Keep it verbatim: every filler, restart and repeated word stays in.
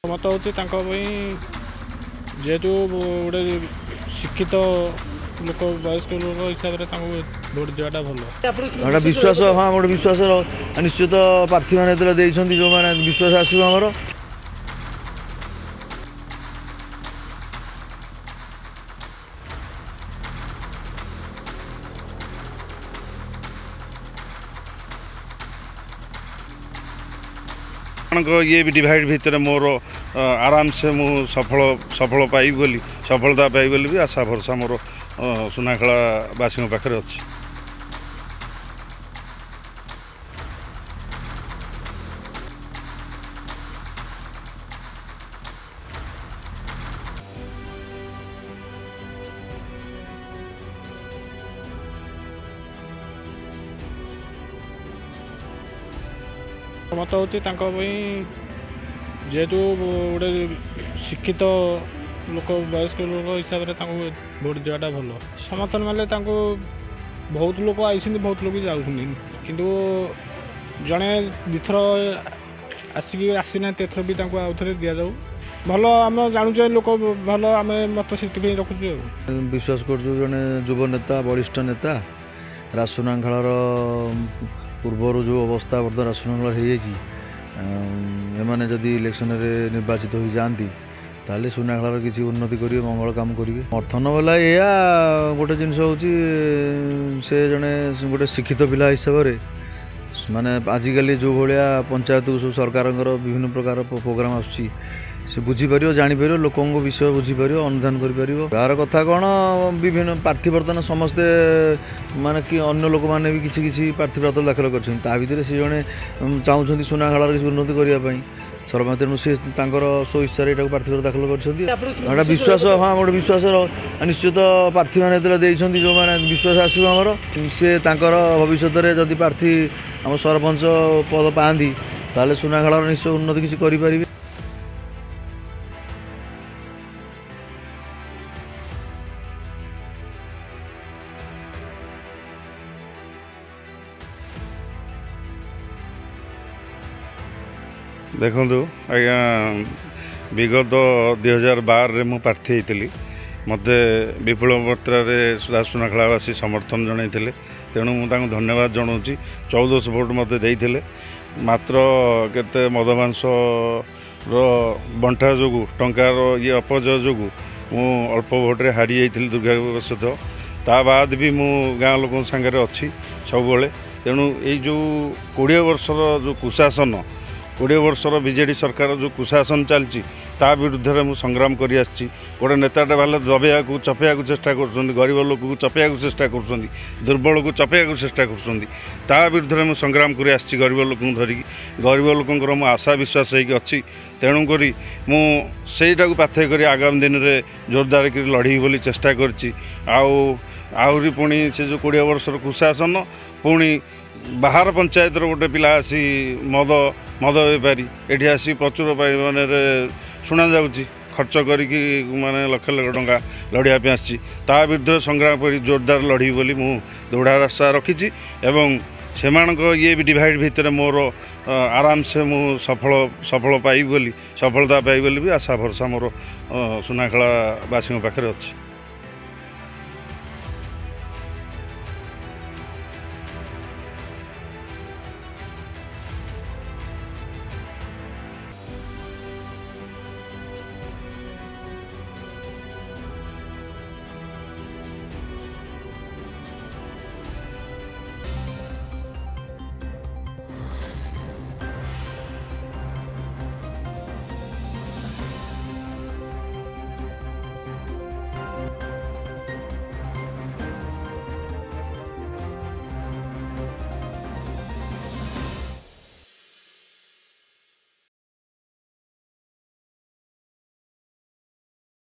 मत हूँ जेहेतु गोटे शिक्षित लोक वयस्क लोक हिसाब से भोट देवाटा भल विश्वास हाँ गोटे विश्वास निश्चित प्रार्थी मैंने जो मैंने विश्वास आसो आमर ये भी डिवाइड भितर मोर आराम से मु सफल सफल पाई बोली सफलता पाई बोली भी आशा भरसा मोर सुनाखेला बासी पाखे अच्छी। मत हूँ जेहेतु गोटे शिक्षित लोक वयस्क लोक हिसाब से भोट देवाटा भल समर्थन माने बहुत लोग आई बहुत लोग जाऊँ किंतु जड़े दिथर आसिक आसीना तेथर भी आउ थे दि जाऊ भल आम जानूचे लोक भल आम मत से रखुचु विश्वास कर जड़े युव नेता वरिष्ठ नेता राजसुनाखाल पूर्वर जो अवस्था बर्तमान राजसुनाखाल एमाने जदि इलेक्शन रे निर्वाचित हो जाती ताले सुनाखाल किसी उन्नति करेंगे मंगल काम करेंगे समर्थन वाला या गोटे जिनस हूँ से जड़े गोटे शिक्षित पिला हिसाब से माने आजिकल जो भाया पंचायत सब सरकार विभिन्न प्रकार प्रोग्राम आसुची से बुझीपर जापर लोक विषय बुझीपर अनुधान कर कथा कौन विभिन्न प्रार्थी बर्तमान समस्ते माने कि अन्य लोक मैंने भी किसी किसी प्रार्थी पत्र दाखल कर सी जड़े चाहूँ सुनाखाल किसी उन्नति करने सरपंच तेणु सी स्व इच्छा प्रार्थी पत्र दाखल कर विश्वास हाँ गोटे विश्वास निश्चित प्रार्थी मैंने जो मैंने विश्वास आसो आमर सी भविष्य में जदि प्रार्थी आम सरपंच पद पाती ताले सुनाखाल निश्चय उन्नति किसी करें। देखु आज्ञा विगत दुई हजार बार रे मु प्रार्थी होती मत विपुल मात्रा राजसुनाखालवासी समर्थन जनते तेणु मुझे धन्यवाद जनाऊँगी चौदह भोट मत देते मात्र केते मदमांस बंटा जो टंकार ये अपजय जो मु अल्प भोट्रे हारी जाइली दुर्भाग्यवशतः ता बाद भी मु गाँ लोक सागर अच्छी सब तेणु ये जो कोड़े वर्षर जो कुशासन कोड़े वर्षर बीजेडी सरकार जो कुशासन चलती ता विरुद्ध में मुझे संग्राम कर गोटे नेताटे भाले दबेया को चपेया को चेष्टा कर गरीब लोक को चपेया को चेष्टा कर दुर्बल को चपेया को चेष्टा कर विरुद्ध में संग्राम कर गरीब लोक धरिकी गरीब लोकर मो आशा विश्वास होगी तेणुक मुझा पाथय कर आगामी दिन में जोरदार कर लड़ी बोली चेष्टा करहरी पुणी से जो कोड़े वर्षर कुशासन पुणी बाहर पंचायत गोटे पिला आसी मद मद बेपारी ये आसी प्रचुर परिमाण शुणा जाऊँगी खर्च करी माने लक्ष लक्ष टंका लड़ाई आसी विरुद्ध संग्राम कर जोरदार लड़ी बोली मु दृढ़ आशा रखी एवं सेमानक ये भी डिवाइड भितर मोर आराम से मु सफल सफल पाई बोली सफलता पाई बोली भी आशा भरसा मोर सुनाखेला बासी पाखे अच्छी।